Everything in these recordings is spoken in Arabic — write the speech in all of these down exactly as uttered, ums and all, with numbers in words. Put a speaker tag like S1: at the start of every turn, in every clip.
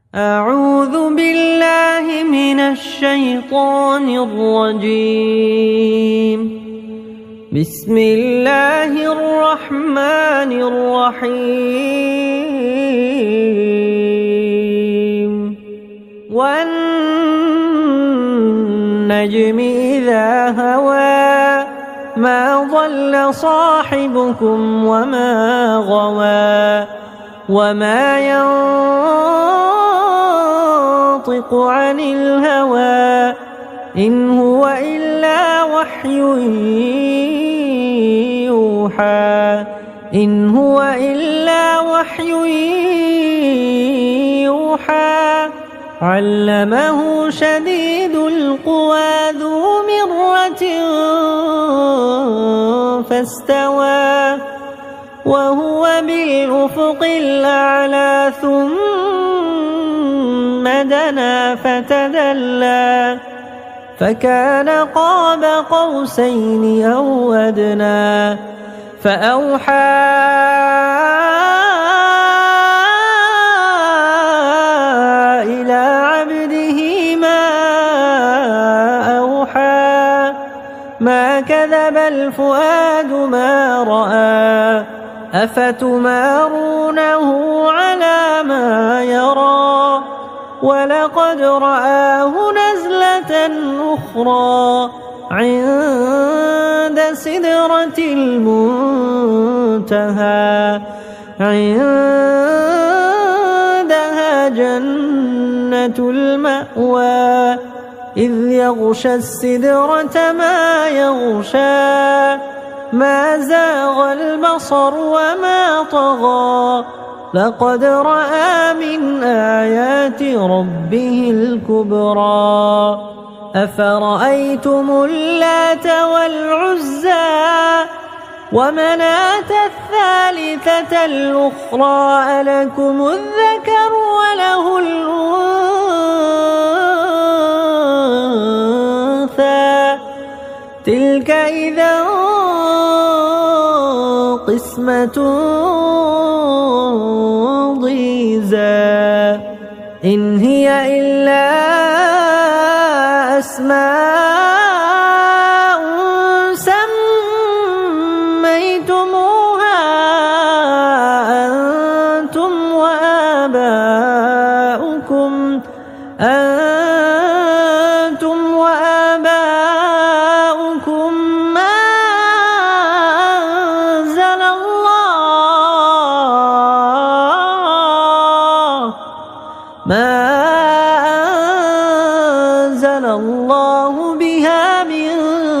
S1: أعوذ بالله من الشيطان الرجيم. بسم الله الرحمن الرحيم. والنجم إذا هوى ما ضل صاحبكم وما غوى وما ينطق عن الهوى إن هو إلا وحي يوحى إن هو إلا وحي يوحى علمه شديد القوى ذو مرة فاستوى وهو بالأفق الأعلى ثم دنا فتدلى فكان قاب قوسين أو أدنى فأوحى إلى عبده ما أوحى ما كذب الفؤاد ما رأى أفتمارونه على ما يرى ولقد رآه نزلة أخرى عند سدرة المنتهى عندها جنة المأوى إذ يغشى السدرة ما يغشى ما زاغ البصر وما طغى لقد رأى من آيات ربه الكبرى أفرأيتم اللات والعزى ومناة الثالثة الأخرى ألكم الذكر وله الأنثى تلك إذا قسمة ضيزى إن هي إلا أسماء سميتموها أنتم وآباؤكم أنتم وآباؤكم ما أنزل الله ما أنزل الله بها من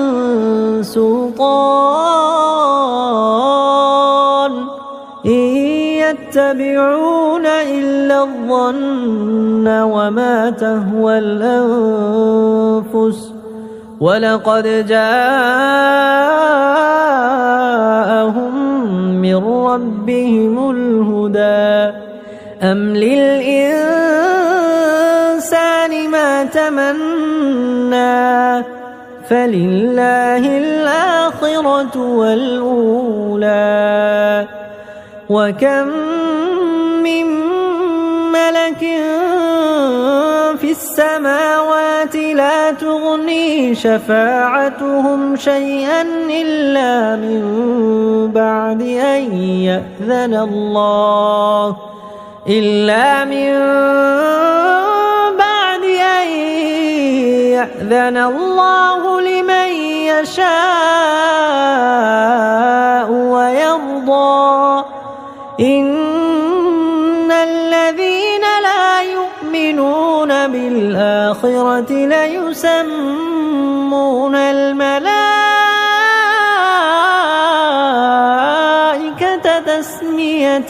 S1: سلطان إن يتبعون إلا الظن وما تهوى الأنفس ولقد جاءهم من ربهم الهدى أم للإنسان ما تمنى فلله الآخرة والأولى وكم من ملك في السماوات لا تغني شفاعتهم شيئا إلا من بعد أن يأذن الله إلا من بعد أن يأذن الله لمن يشاء ويرضى إن الذين لا يؤمنون بالآخرة ليسمون الملائكة تسمية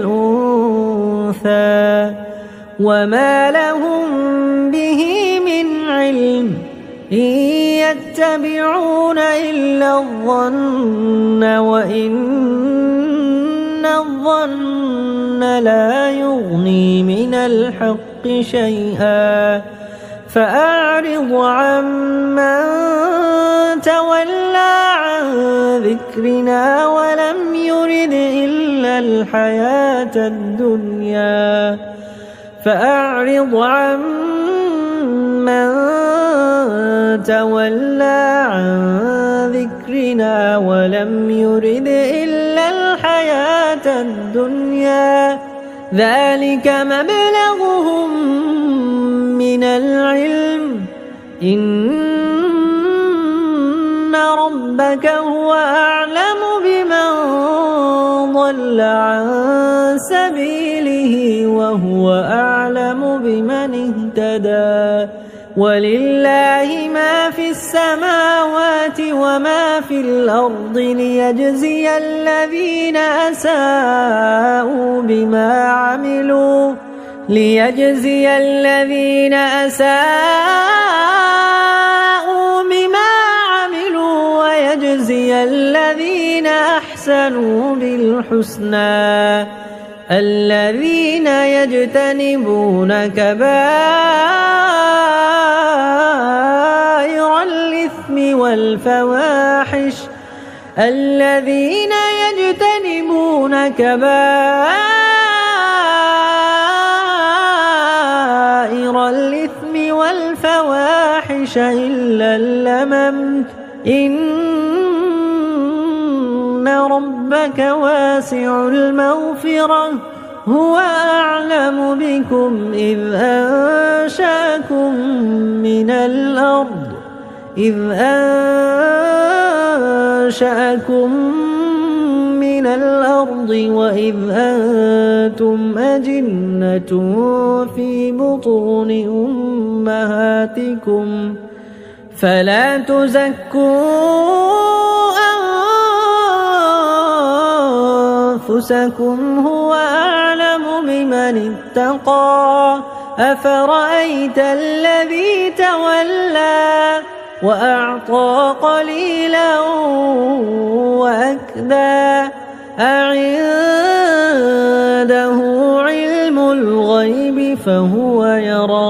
S1: الأنثى وما لهم به من علم إن يتبعون إلا الظن وإن الظن لا يغني من الحق شيئا فأعرض عمن تولى عن ذكرنا ولم يرد إلا الحياة الدنيا فأعرض عن من تولى عن ذكرنا ولم يرد إلا الحياة الدنيا ذلك مبلغهم من العلم إن ربك هو أعلم بمن ضل عن سبيله وهو أعلم بمن اهتدى ولله ما في السماوات وما في الأرض ليجزي الذين أساءوا بما عملوا ليجزي الذين أساءوا بما عملوا ويجزي الذين أحسنوا بالحسنى الذين يجتنبون كبائر الإثم والفواحش الذين يجتنبون كبائر الإثم والفواحش إلا اللمم إن ربك واسع المغفرة هو أعلم بكم إذ أنشأكم من الأرض إذ أنشأكم من الأرض وإذ أنتم أجنة في بطون أمهاتكم فلا تزكوا أنفسكم هو أعلم بمن اتقى أفرأيت الذي تولى وأعطى قليلا وأكدى أعنده علم الغيب فهو يرى